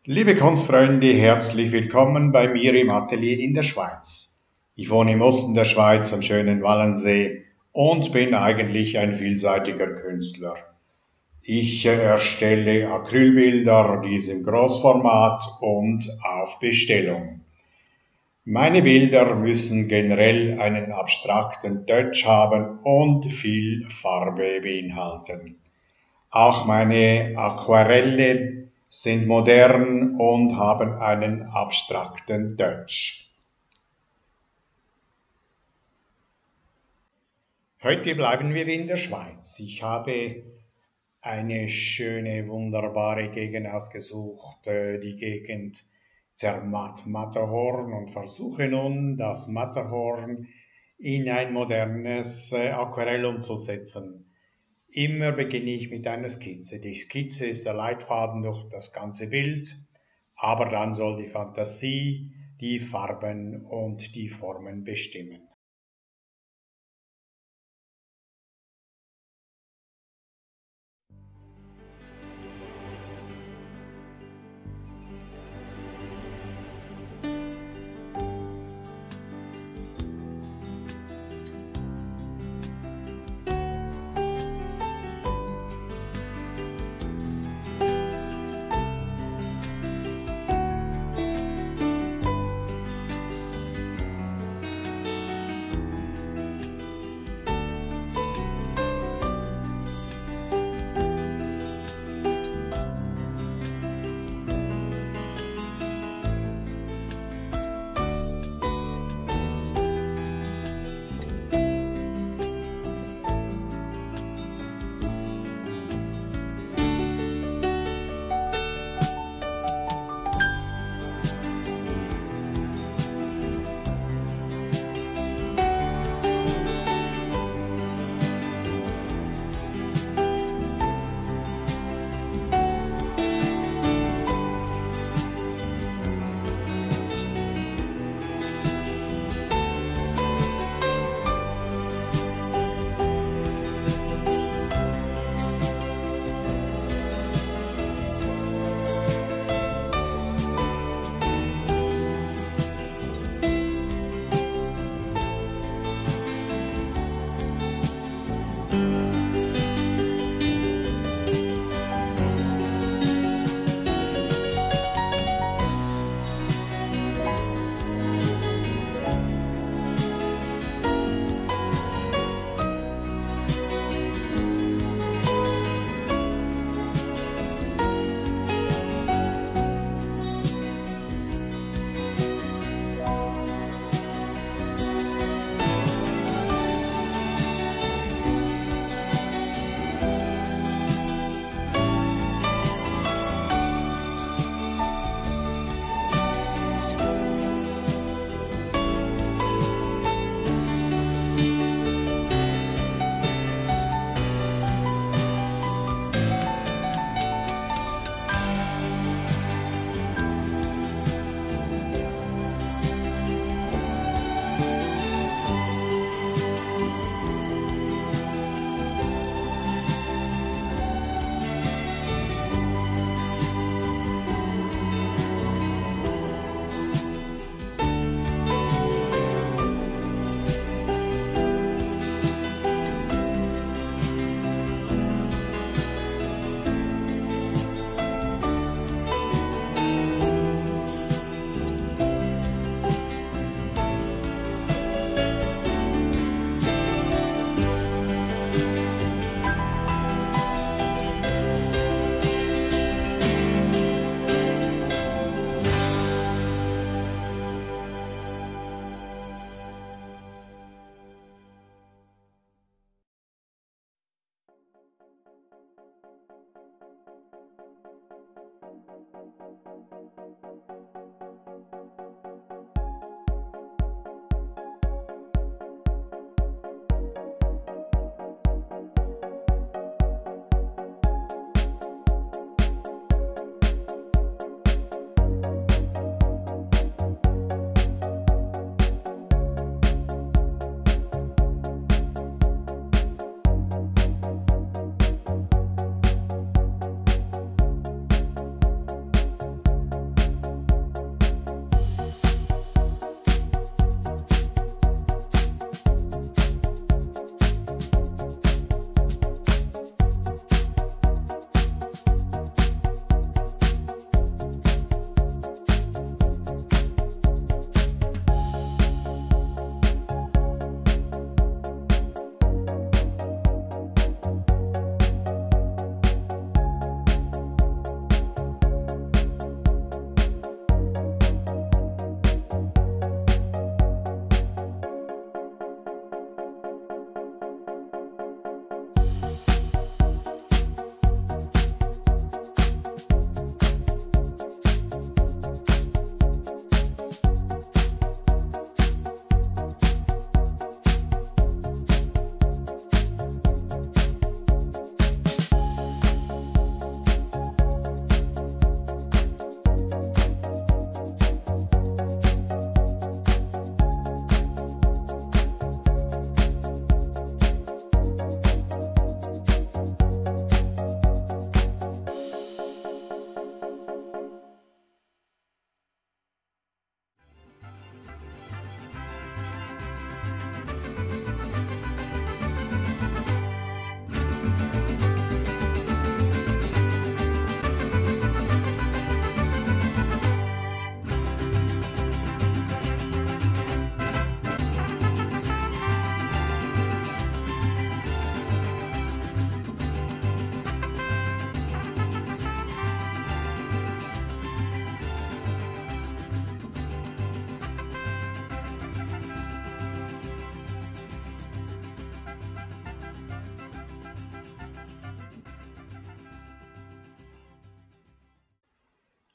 Liebe Kunstfreunde, herzlich willkommen bei mir im Atelier in der Schweiz. Ich wohne im Osten der Schweiz am schönen Wallensee und bin eigentlich ein vielseitiger Künstler. Ich erstelle Acrylbilder, dies im Großformat und auf Bestellung. Meine Bilder müssen generell einen abstrakten Touch haben und viel Farbe beinhalten. Auch meine Aquarelle sind modern und haben einen abstrakten Touch. Heute bleiben wir in der Schweiz. Ich habe eine schöne, wunderbare Gegend ausgesucht, die Gegend Zermatt-Matterhorn, und versuche nun, das Matterhorn in ein modernes Aquarell umzusetzen. Immer beginne ich mit einer Skizze. Die Skizze ist der Leitfaden durch das ganze Bild, aber dann soll die Fantasie die Farben und die Formen bestimmen.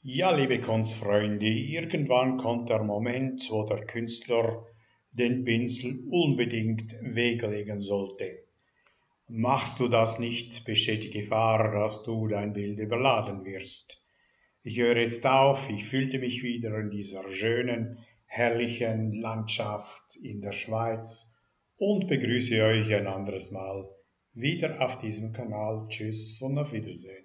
Ja, liebe Kunstfreunde, irgendwann kommt der Moment, wo der Künstler den Pinsel unbedingt weglegen sollte. Machst du das nicht, besteht die Gefahr, dass du dein Bild überladen wirst. Ich höre jetzt auf, ich fühlte mich wieder in dieser schönen, herrlichen Landschaft in der Schweiz und begrüße euch ein anderes Mal wieder auf diesem Kanal. Tschüss und auf Wiedersehen.